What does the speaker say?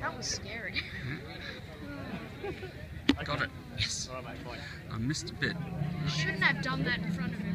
That was scary. Got it. Yes. I missed a bit. Shouldn't have done that in front of him.